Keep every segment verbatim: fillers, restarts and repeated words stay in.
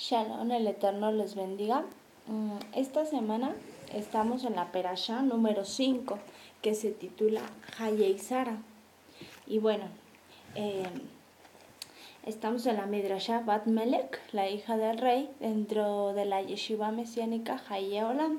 Shalom, el Eterno les bendiga. Esta semana estamos en la Perashá número cinco, que se titula Hayei Sara. Y bueno, eh, estamos en la Midrashá Bat Melech, la hija del rey, dentro de la yeshiva mesiánica Hayei Olam.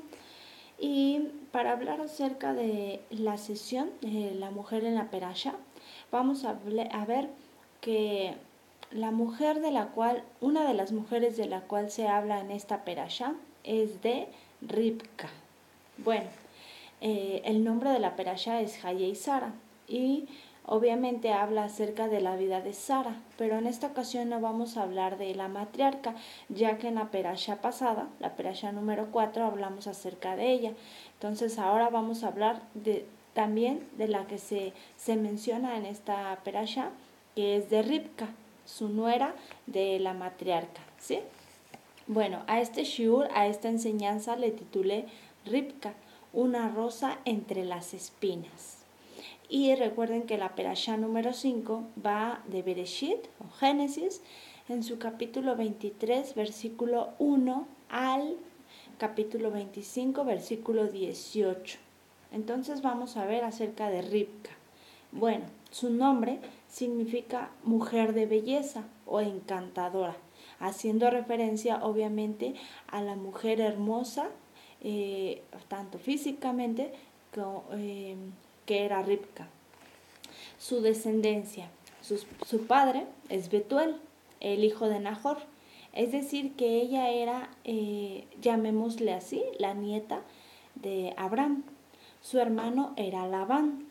Y para hablar acerca de la sesión de la mujer en la Perashá, vamos a, a ver que la mujer de la cual, una de las mujeres de la cual se habla en esta perashá es de Ribka. Bueno, eh, el nombre de la perashá es Hayei Sara y obviamente habla acerca de la vida de Sara, pero en esta ocasión no vamos a hablar de la matriarca, ya que en la perashá pasada, la perashá número cuatro, hablamos acerca de ella. Entonces ahora vamos a hablar de, también de la que se, se menciona en esta perashá, que es de Ribka, su nuera de la matriarca, ¿sí? Bueno, a este shiur, a esta enseñanza le titulé Ribka, una rosa entre las espinas. Y recuerden que la perashá número cinco va de Bereshit, o Génesis, en su capítulo veintitrés, versículo uno, al capítulo veinticinco, versículo dieciocho. Entonces vamos a ver acerca de Ribka. Bueno, su nombre significa mujer de belleza o encantadora, haciendo referencia obviamente a la mujer hermosa, eh, tanto físicamente como, eh, que era Ribka. Su descendencia, su, su padre es Betuel, el hijo de Nahor, es decir que ella era, eh, llamémosle así, la nieta de Abraham. Su hermano era Labán.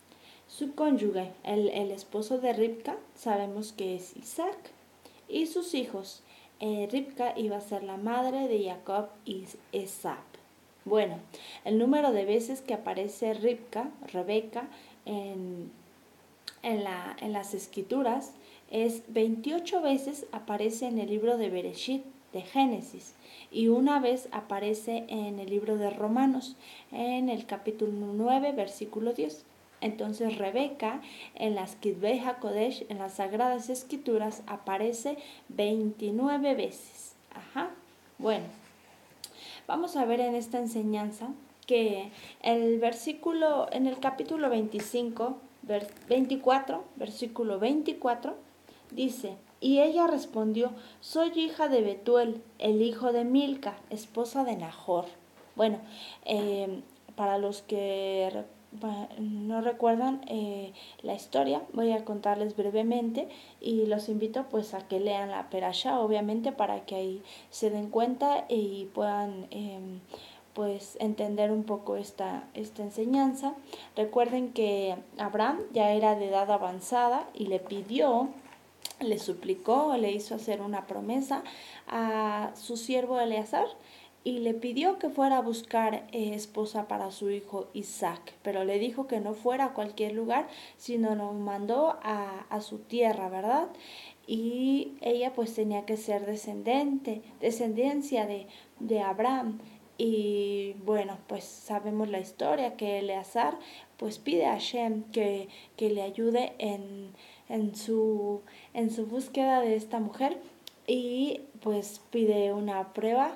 Su cónyuge, el, el esposo de Ribka, sabemos que es Isaac. Y sus hijos, eh, Ribka iba a ser la madre de Jacob y Esab. Bueno, el número de veces que aparece Ribka, Rebeca, en, en, la, en las escrituras es veintiocho veces aparece en el libro de Bereshit, de Génesis, y una vez aparece en el libro de Romanos, en el capítulo nueve, versículo diez. Entonces Rebeca en las Kitvei HaKodesh, en las Sagradas Escrituras, aparece veintinueve veces. Ajá. Bueno, vamos a ver en esta enseñanza que el versículo, en el capítulo veinticinco, veinticuatro, versículo veinticuatro, dice: y ella respondió: soy hija de Betuel, el hijo de Milca, esposa de Nahor. Bueno, eh, para los que no recuerdan eh, la historia, voy a contarles brevemente y los invito pues a que lean la perashá, obviamente, para que ahí se den cuenta y puedan eh, pues entender un poco esta, esta enseñanza. Recuerden que Abraham ya era de edad avanzada y le pidió, le suplicó, le hizo hacer una promesa a su siervo Eleazar, y le pidió que fuera a buscar eh, esposa para su hijo Isaac, pero le dijo que no fuera a cualquier lugar, sino lo mandó a, a su tierra, ¿verdad? Y ella pues tenía que ser descendente, descendencia de, de Abraham. Y bueno, pues sabemos la historia, que Eleazar pues pide a Hashem que, que le ayude en, en, su, en su búsqueda de esta mujer, y pues pide una prueba.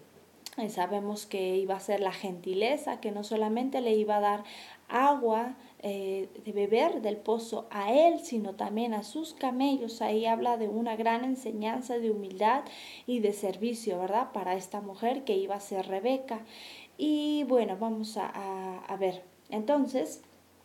Y sabemos que iba a ser la gentileza, que no solamente le iba a dar agua eh, de beber del pozo a él, sino también a sus camellos. Ahí habla de una gran enseñanza de humildad y de servicio, ¿verdad? Para esta mujer que iba a ser Rebeca. Y bueno, vamos a, a, a ver. Entonces,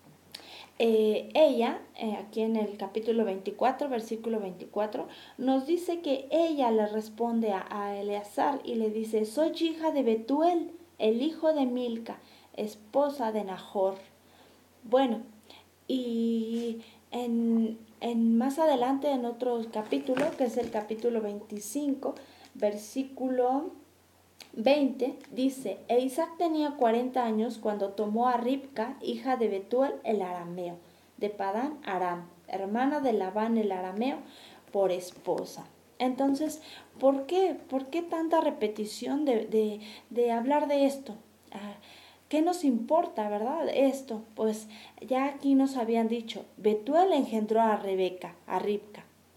Eh, ella, eh, aquí en el capítulo veinticuatro, versículo veinticuatro, nos dice que ella le responde a, a Eleazar y le dice: soy hija de Betuel, el hijo de Milca, esposa de Nahor. Bueno, y en, en más adelante en otro capítulo, que es el capítulo veinticinco, versículo veinte, dice: e Isaac tenía cuarenta años cuando tomó a Ribka, hija de Betuel el arameo, de Padán Aram, hermana de Labán el arameo, por esposa. Entonces, ¿por qué? ¿Por qué tanta repetición de, de, de hablar de esto? Ah, ¿qué nos importa, verdad, esto? Pues ya aquí nos habían dicho, Betuel engendró a Rebeca, a Ribka.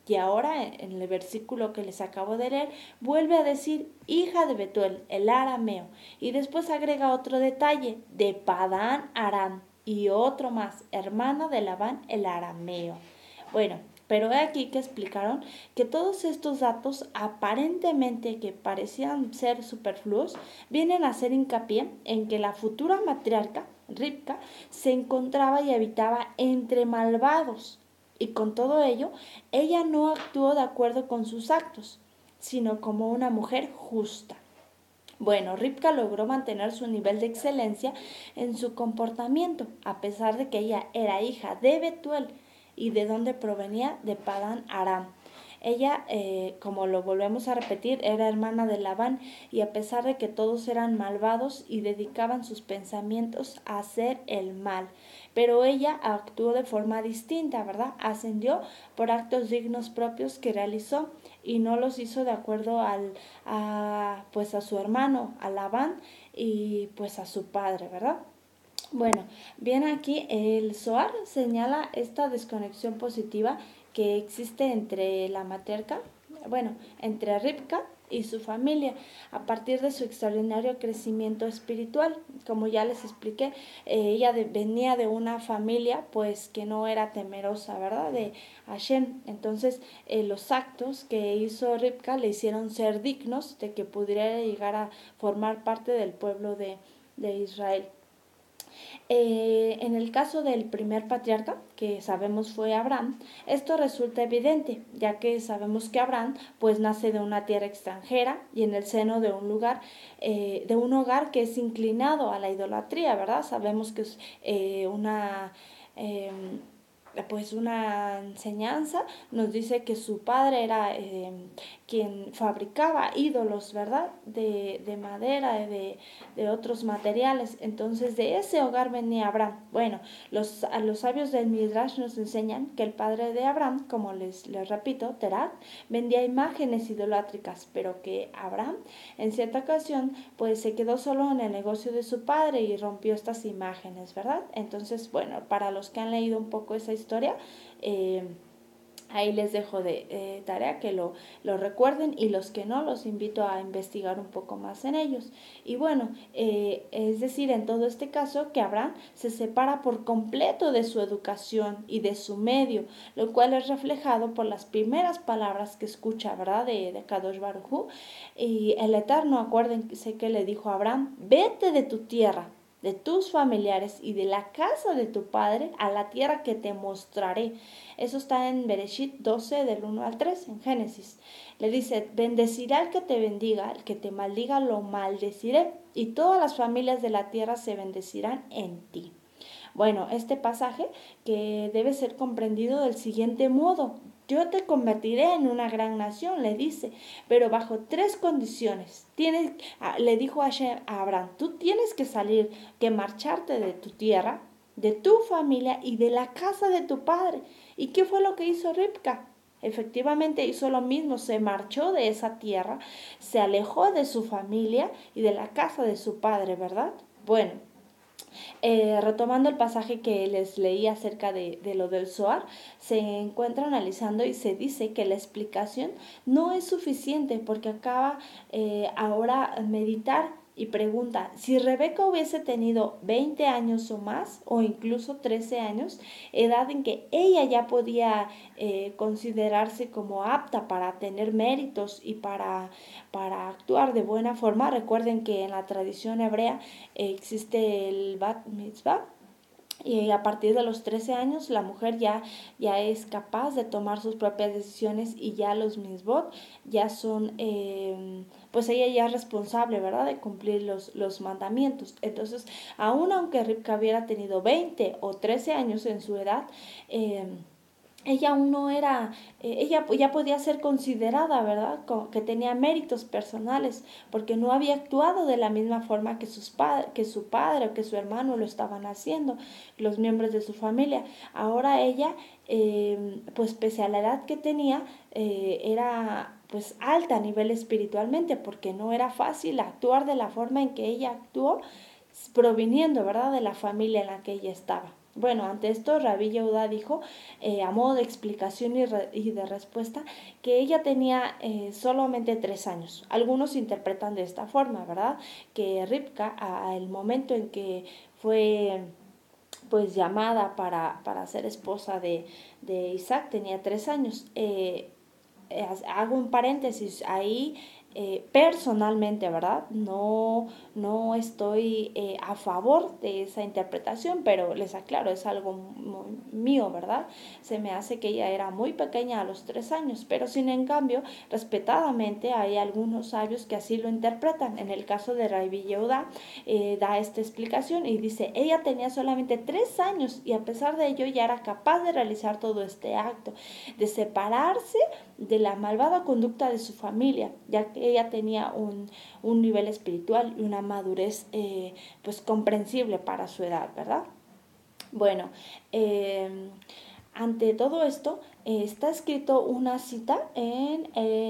Y ahora, en el versículo que les acabo de leer, vuelve a decir hija de Betuel, el arameo. Y después agrega otro detalle, de Padán Aram. Y otro más, hermana de Labán, el arameo. Bueno, pero he aquí que explicaron que todos estos datos, aparentemente que parecían ser superfluos, vienen a hacer hincapié en que la futura matriarca, Ribka, se encontraba y habitaba entre malvados. Y con todo ello, ella no actuó de acuerdo con sus actos, sino como una mujer justa. Bueno, Ribka logró mantener su nivel de excelencia en su comportamiento, a pesar de que ella era hija de Betuel y de donde provenía de Padán Aram. Ella, eh, como lo volvemos a repetir, era hermana de Labán y a pesar de que todos eran malvados y dedicaban sus pensamientos a hacer el mal, pero ella actuó de forma distinta, ¿verdad? Ascendió por actos dignos propios que realizó y no los hizo de acuerdo al, a, pues a su hermano, a Labán y pues a su padre, ¿verdad? Bueno, bien aquí el Zohar señala esta desconexión positiva que existe entre la materca, bueno, entre Ribka y su familia, a partir de su extraordinario crecimiento espiritual. Como ya les expliqué, eh, ella de, venía de una familia pues que no era temerosa, ¿verdad? De Hashem. Entonces, eh, los actos que hizo Ribka le hicieron ser dignos de que pudiera llegar a formar parte del pueblo de, de Israel. Eh, en el caso del primer patriarca, que sabemos fue Abraham, esto resulta evidente, ya que sabemos que Abraham pues nace de una tierra extranjera y en el seno de un lugar, eh, de un hogar que es inclinado a la idolatría, ¿verdad? Sabemos que es eh, una... Eh, pues una enseñanza nos dice que su padre era eh, quien fabricaba ídolos, ¿verdad? De, de madera, de, de otros materiales. Entonces de ese hogar venía Abraham. Bueno, los, a los sabios del Midrash nos enseñan que el padre de Abraham, como les, les repito, Terah, vendía imágenes idolátricas, pero que Abraham en cierta ocasión pues se quedó solo en el negocio de su padre y rompió estas imágenes, ¿verdad? Entonces, bueno, para los que han leído un poco esa historia, eh, ahí les dejo de eh, tarea que lo, lo recuerden y los que no, los invito a investigar un poco más en ellos. Y bueno, eh, es decir, en todo este caso que Abraham se separa por completo de su educación y de su medio, lo cual es reflejado por las primeras palabras que escucha, ¿verdad? De, de Kadosh Baruj Hu. Y el Eterno, acuérdense que le dijo a Abraham, vete de tu tierra, de tus familiares y de la casa de tu padre a la tierra que te mostraré. Eso está en Bereshit doce, del uno al tres, en Génesis. Le dice, bendecirá al que te bendiga, el que te maldiga lo maldeciré, y todas las familias de la tierra se bendecirán en ti. Bueno, este pasaje que debe ser comprendido del siguiente modo. Yo te convertiré en una gran nación, le dice, pero bajo tres condiciones. Tienes, le dijo a Abraham, tú tienes que salir, que marcharte de tu tierra, de tu familia y de la casa de tu padre. ¿Y qué fue lo que hizo Ribka? Efectivamente hizo lo mismo, se marchó de esa tierra, se alejó de su familia y de la casa de su padre, ¿verdad? Bueno, eh, retomando el pasaje que les leí acerca de, de lo del Zohar, se encuentra analizando y se dice que la explicación no es suficiente porque acaba eh, ahora meditar y pregunta, si Rebeca hubiese tenido veinte años o más, o incluso trece años, edad en que ella ya podía eh, considerarse como apta para tener méritos y para, para actuar de buena forma. Recuerden que en la tradición hebrea eh, existe el Bat Mitzvah, y a partir de los trece años la mujer ya, ya es capaz de tomar sus propias decisiones y ya los misbot ya son, eh, pues ella ya es responsable, ¿verdad?, de cumplir los, los mandamientos. Entonces, aun aunque Ribka hubiera tenido veinte o trece años en su edad, eh, ella aún no era, eh, ella ya podía ser considerada, ¿verdad?, como que tenía méritos personales, porque no había actuado de la misma forma que, sus padres, que su padre o que su hermano lo estaban haciendo, los miembros de su familia. Ahora ella, eh, pues pese a la edad que tenía, eh, era pues alta a nivel espiritualmente, porque no era fácil actuar de la forma en que ella actuó, proviniendo, ¿verdad?, de la familia en la que ella estaba. Bueno, ante esto, Rabí Yehuda dijo, eh, a modo de explicación y, re- y de respuesta, que ella tenía eh, solamente tres años. Algunos interpretan de esta forma, ¿verdad? Que Ribka, al momento en que fue pues llamada para, para ser esposa de, de Isaac, tenía tres años. Eh, eh, hago un paréntesis ahí, eh, personalmente, ¿verdad? No, no estoy eh, a favor de esa interpretación, pero les aclaro, es algo mío, ¿verdad? Se me hace que ella era muy pequeña a los tres años, pero sin en cambio, respetadamente, hay algunos sabios que así lo interpretan. En el caso de Rabbi Yehuda, eh, da esta explicación y dice, ella tenía solamente tres años y a pesar de ello ya era capaz de realizar todo este acto, de separarse de la malvada conducta de su familia, ya que ella tenía un, un nivel espiritual y una madurez eh, pues comprensible para su edad, ¿verdad? Bueno, eh, ante todo esto eh, está escrito una cita en,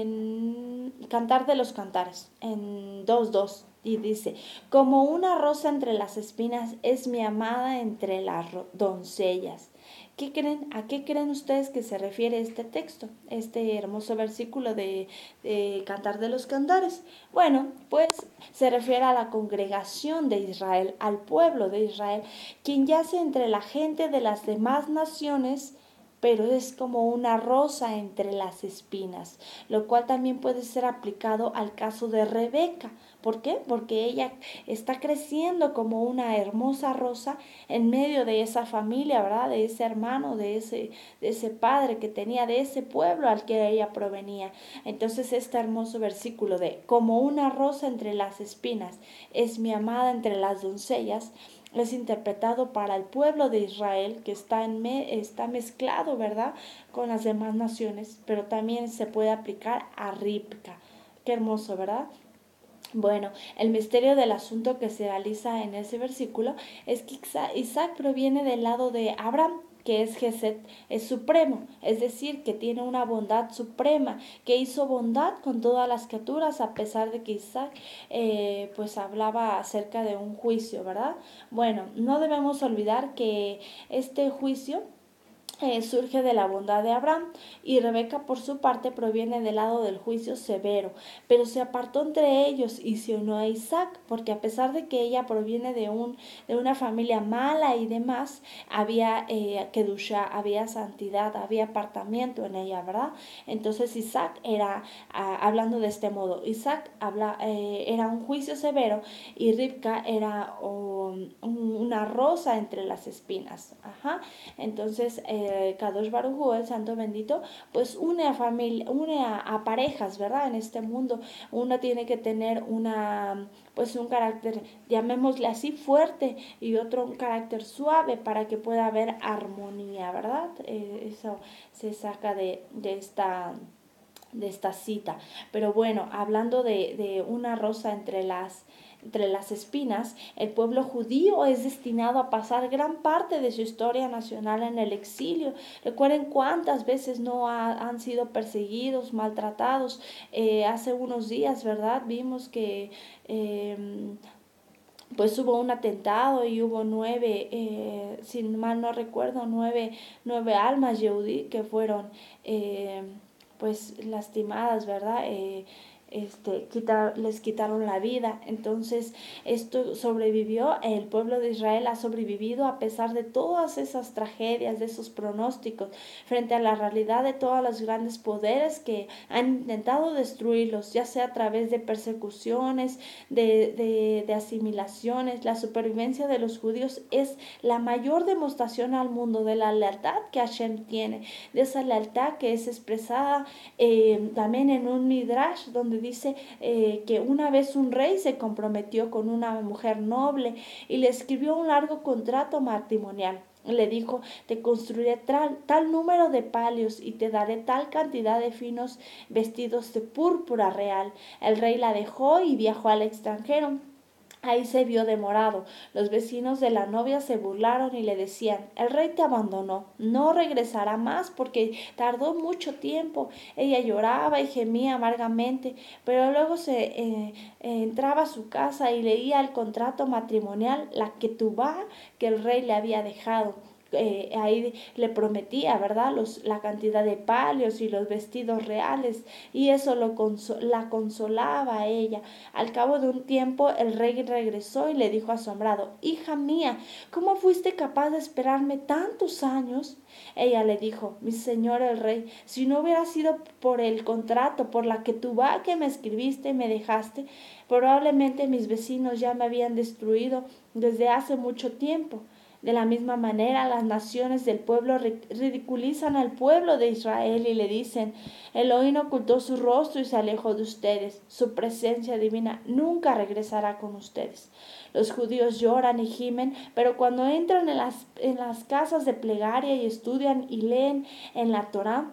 en Cantar de los Cantares, en dos dos, y dice, como una rosa entre las espinas es mi amada entre las doncellas. ¿Qué creen, ¿A qué creen ustedes que se refiere este texto, este hermoso versículo de, de Cantar de los Cantares? Bueno, pues se refiere a la congregación de Israel, al pueblo de Israel, quien yace entre la gente de las demás naciones, pero es como una rosa entre las espinas, lo cual también puede ser aplicado al caso de Rebeca. ¿Por qué? Porque ella está creciendo como una hermosa rosa en medio de esa familia, ¿verdad? De ese hermano, de ese, de ese padre que tenía, de ese pueblo al que ella provenía. Entonces este hermoso versículo de como una rosa entre las espinas es mi amada entre las doncellas, es interpretado para el pueblo de Israel que está, en me, está mezclado, ¿verdad?, con las demás naciones, pero también se puede aplicar a Ribka. Qué hermoso, ¿verdad? Bueno, el misterio del asunto que se realiza en ese versículo es que Isaac proviene del lado de Abraham, que es Gesed, es supremo, es decir, que tiene una bondad suprema, que hizo bondad con todas las criaturas, a pesar de que Isaac eh, pues hablaba acerca de un juicio, ¿verdad? Bueno, no debemos olvidar que este juicio eh, surge de la bondad de Abraham, y Rebeca por su parte proviene del lado del juicio severo, pero se apartó entre ellos y se unió a Isaac, porque a pesar de que ella proviene de, un, de una familia mala y demás, había eh, kedusha, había santidad, había apartamiento en ella, ¿verdad? Entonces Isaac era, ah, hablando de este modo, Isaac habla, eh, era un juicio severo y Ribka era um, una rosa entre las espinas. Ajá. Entonces, eh, Kadosh Baruj Hu, el Santo Bendito, pues une a familia, une a, a parejas, ¿verdad? En este mundo, uno tiene que tener una, pues un carácter, llamémosle así, fuerte, y otro un carácter suave para que pueda haber armonía, ¿verdad? Eh, eso se saca de, de esta de esta cita. Pero bueno, hablando de, de una rosa entre las entre las espinas, el pueblo judío es destinado a pasar gran parte de su historia nacional en el exilio. Recuerden cuántas veces no ha, han sido perseguidos, maltratados. Eh, hace unos días, ¿verdad? Vimos que eh, pues hubo un atentado y hubo nueve, eh, si mal no recuerdo, nueve, nueve almas yehudí que fueron eh, pues lastimadas, ¿verdad? Eh, este, quitar, les quitaron la vida. Entonces esto sobrevivió, el pueblo de Israel ha sobrevivido a pesar de todas esas tragedias, de esos pronósticos, frente a la realidad de todos los grandes poderes que han intentado destruirlos, ya sea a través de persecuciones, de, de, de asimilaciones. La supervivencia de los judíos es la mayor demostración al mundo de la lealtad que Hashem tiene, de esa lealtad que es expresada eh, también en un midrash donde dice eh, que una vez un rey se comprometió con una mujer noble y le escribió un largo contrato matrimonial. Le dijo, te construiré tal, tal número de palios y te daré tal cantidad de finos vestidos de púrpura real. El rey la dejó y viajó al extranjero. Ahí se vio demorado. Los vecinos de la novia se burlaron y le decían, el rey te abandonó, no regresará más porque tardó mucho tiempo. Ella lloraba y gemía amargamente, pero luego se eh, eh, entraba a su casa y leía el contrato matrimonial, la ketubá que el rey le había dejado. eh, ahí le prometía, ¿verdad? Los, la cantidad de palios y los vestidos reales, y eso lo conso la consolaba a ella. Al cabo de un tiempo el rey regresó y le dijo asombrado: hija mía, ¿cómo fuiste capaz de esperarme tantos años? Ella le dijo: mi señor el rey, si no hubiera sido por el contrato, por la ketubá que me escribiste y me dejaste, probablemente mis vecinos ya me habían destruido desde hace mucho tiempo. De la misma manera, las naciones del pueblo ridiculizan al pueblo de Israel y le dicen: Elohim ocultó su rostro y se alejó de ustedes. Su presencia divina nunca regresará con ustedes. Los judíos lloran y gimen, pero cuando entran en las, en las casas de plegaria y estudian y leen en la Torá,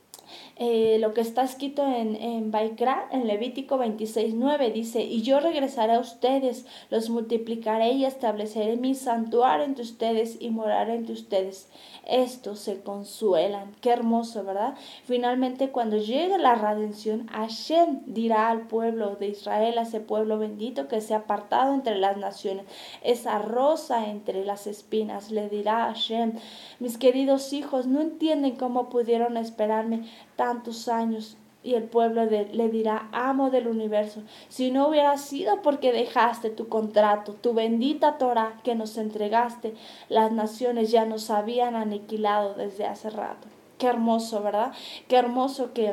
Eh, lo que está escrito en, en Baikra, en Levítico veintiséis nueve, dice: y yo regresaré a ustedes, los multiplicaré y estableceré mi santuario entre ustedes y moraré entre ustedes. Estos se consuelan. Qué hermoso, ¿verdad? Finalmente, cuando llegue la redención, Hashem dirá al pueblo de Israel, a ese pueblo bendito que se ha apartado entre las naciones, esa rosa entre las espinas, le dirá a Hashem: mis queridos hijos, no entienden cómo pudieron esperarme tantos años. Y el pueblo de, le dirá: amo del universo, si no hubiera sido porque dejaste tu contrato, tu bendita Torah que nos entregaste, las naciones ya nos habían aniquilado desde hace rato. Qué hermoso, ¿verdad? Qué hermoso que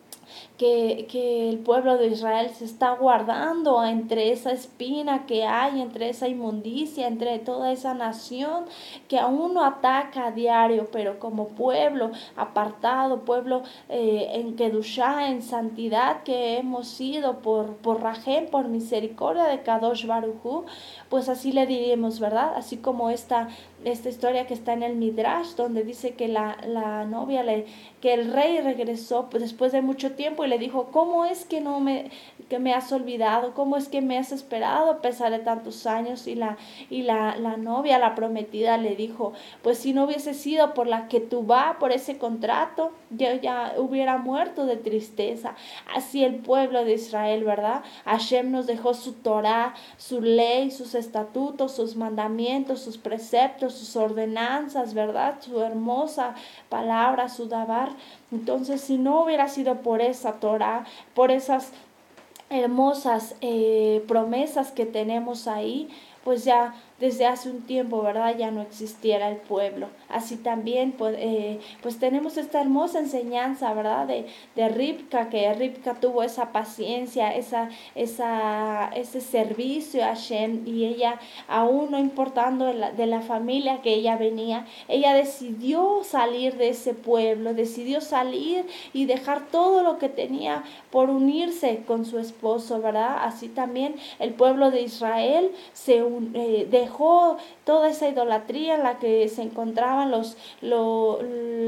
Que, que el pueblo de Israel se está guardando entre esa espina que hay, entre esa inmundicia, entre toda esa nación que aún no ataca a diario, pero como pueblo apartado, pueblo eh, en Kedushá, en santidad que hemos sido por, por Rajem, por misericordia de Kadosh Baruj Hu, pues así le diríamos, ¿verdad? Así como esta, esta historia que está en el Midrash, donde dice que la, la novia, le, que el rey regresó pues, después de mucho tiempo y le dijo: ¿cómo es que no me, que me has olvidado? ¿Cómo es que me has esperado a pesar de tantos años? Y la, y la, la novia, la prometida, le dijo: pues si no hubiese sido por la ketubá, por ese contrato, yo ya hubiera muerto de tristeza. Así el pueblo de Israel, ¿verdad? Hashem nos dejó su Torah, su ley, sus estatutos, sus mandamientos, sus preceptos, sus ordenanzas, ¿verdad? Su hermosa palabra, su dabar. Entonces, si no hubiera sido por esa Torah, por esas hermosas eh, promesas que tenemos ahí, pues ya desde hace un tiempo, ¿verdad?, ya no existiera el pueblo. Así también, pues, eh, pues tenemos esta hermosa enseñanza, ¿verdad?, de, de Ribka, que Ribka tuvo esa paciencia, esa, esa, ese servicio a Hashem, y ella, aún no importando de la, de la familia que ella venía, ella decidió salir de ese pueblo, decidió salir y dejar todo lo que tenía por unirse con su esposo, ¿verdad? Así también el pueblo de Israel se eh, dejó toda esa idolatría en la que se encontraban los, los,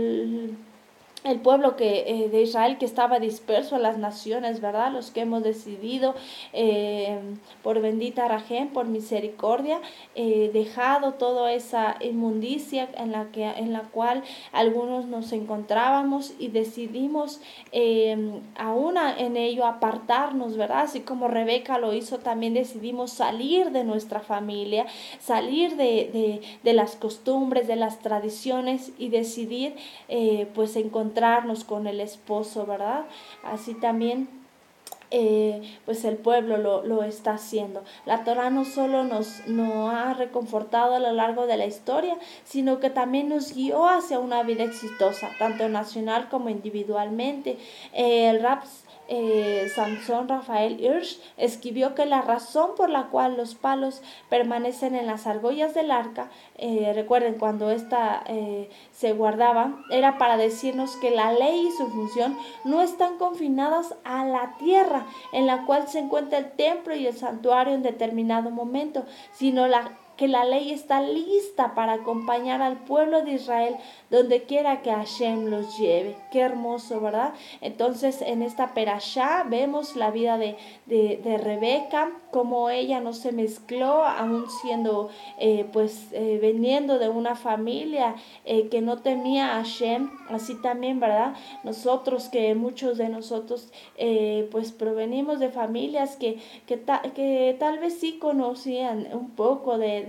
el pueblo que, eh, de Israel, que estaba disperso a las naciones, ¿verdad? Los que hemos decidido eh, por bendita Rajem, por misericordia, eh, dejado toda esa inmundicia en la, que, en la cual algunos nos encontrábamos, y decidimos eh, aún en ello apartarnos, ¿verdad? Así como Rebeca lo hizo, también decidimos salir de nuestra familia, salir de, de, de las costumbres, de las tradiciones, y decidir eh, pues encontrar encontrarnos con el esposo, ¿verdad? Así también eh, pues el pueblo lo, lo está haciendo. La Torah no solo nos, nos ha reconfortado a lo largo de la historia, sino que también nos guió hacia una vida exitosa, tanto nacional como individualmente. Eh, el rap Eh, Samson Rafael Hirsch escribió que la razón por la cual los palos permanecen en las argollas del arca, eh, recuerden cuando ésta eh, se guardaba, era para decirnos que la ley y su función no están confinadas a la tierra en la cual se encuentra el templo y el santuario en determinado momento, sino la que la ley está lista para acompañar al pueblo de Israel donde quiera que Hashem los lleve. Qué hermoso, ¿verdad? Entonces, en esta perashá vemos la vida de, de, de Rebeca, cómo ella no se mezcló, aún siendo, eh, pues, eh, veniendo de una familia eh, que no temía a Hashem. Así también, ¿verdad? Nosotros, que muchos de nosotros, eh, pues, provenimos de familias que, que, ta, que tal vez sí conocían un poco de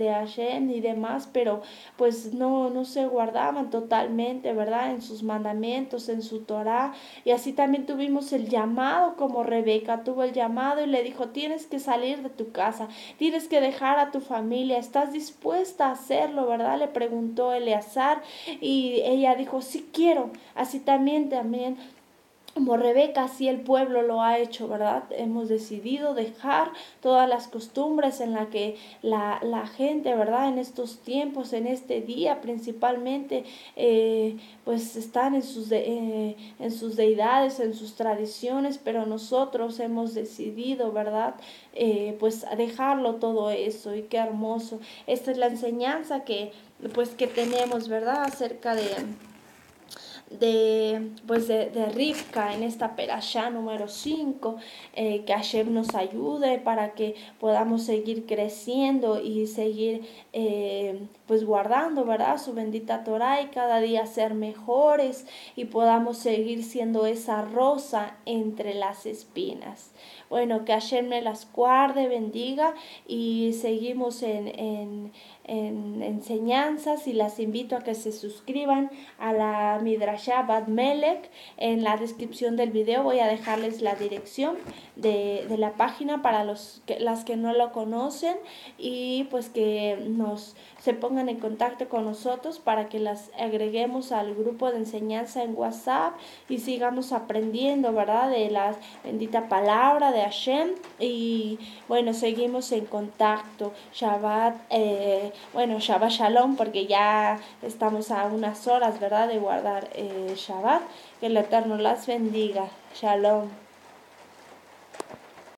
de Hashem y demás, pero pues no, no se guardaban totalmente, ¿verdad? En sus mandamientos, en su Torá. Y así también tuvimos el llamado, como Rebeca tuvo el llamado y le dijo, tienes que salir de tu casa, tienes que dejar a tu familia, ¿estás dispuesta a hacerlo, verdad? Le preguntó Eleazar y ella dijo, sí quiero. Así también, también como Rebeca, así el pueblo lo ha hecho, ¿verdad? Hemos decidido dejar todas las costumbres en las que la, la gente, ¿verdad? En estos tiempos, en este día principalmente, eh, pues están en sus, de, eh, en sus deidades, en sus tradiciones, pero nosotros hemos decidido, ¿verdad? Eh, pues dejarlo todo eso, y qué hermoso. Esta es la enseñanza que, pues, que tenemos, ¿verdad? Acerca de de, pues de, de Rivka en esta perashá número cinco, eh, que Hashem nos ayude para que podamos seguir creciendo y seguir eh, pues guardando, ¿verdad? Su bendita Torah y cada día ser mejores y podamos seguir siendo esa rosa entre las espinas. Bueno, que Hashem me las guarde, bendiga y seguimos en, en, en enseñanzas y las invito a que se suscriban a la Midrashá Bat Melech. En la descripción del video voy a dejarles la dirección de, de la página para los que, las que no lo conocen y pues que nos se pongan en contacto con nosotros para que las agreguemos al grupo de enseñanza en WhatsApp y sigamos aprendiendo, ¿verdad? De la bendita palabra de Hashem y bueno, seguimos en contacto. Shabbat, eh, bueno, Shabbat Shalom porque ya estamos a unas horas, ¿verdad? De guardar eh, Shabbat. Que el Eterno las bendiga. Shalom.